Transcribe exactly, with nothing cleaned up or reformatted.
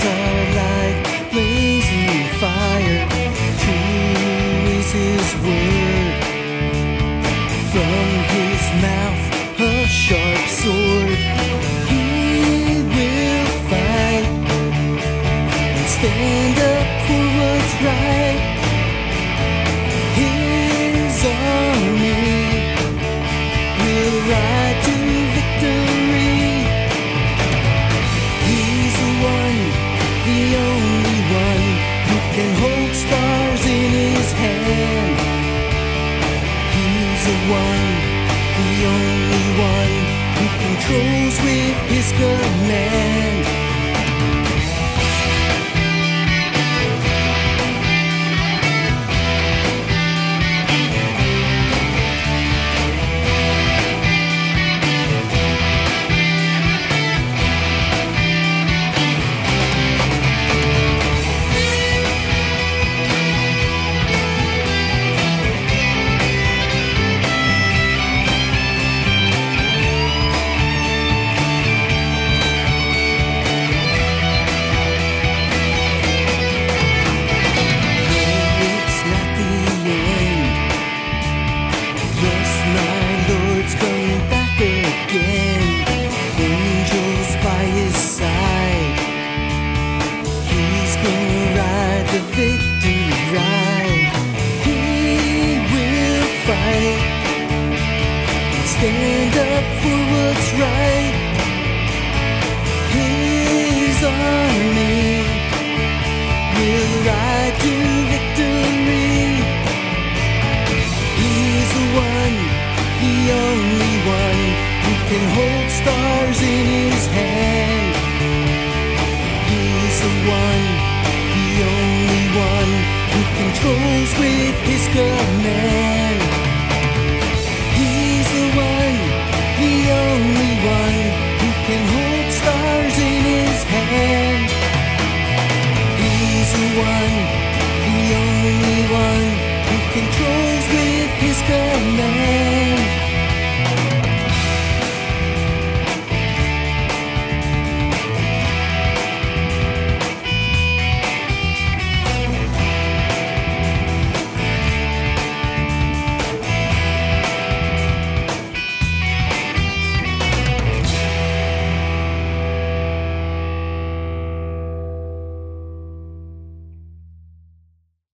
are like blazing fire. True is His word. From His mouth a sharp sword. He will fight and stand up for what's right. His army will ride to victory. He's the one, the only one, who can hold stars in His hand. He's the one, the only one, who controls with His command. The victory ride. He will fight and stand up for what's right. His army will ride to victory. He's the one, the only one, who can hold stars in His hand. He's the one, the only one, who controls with His command.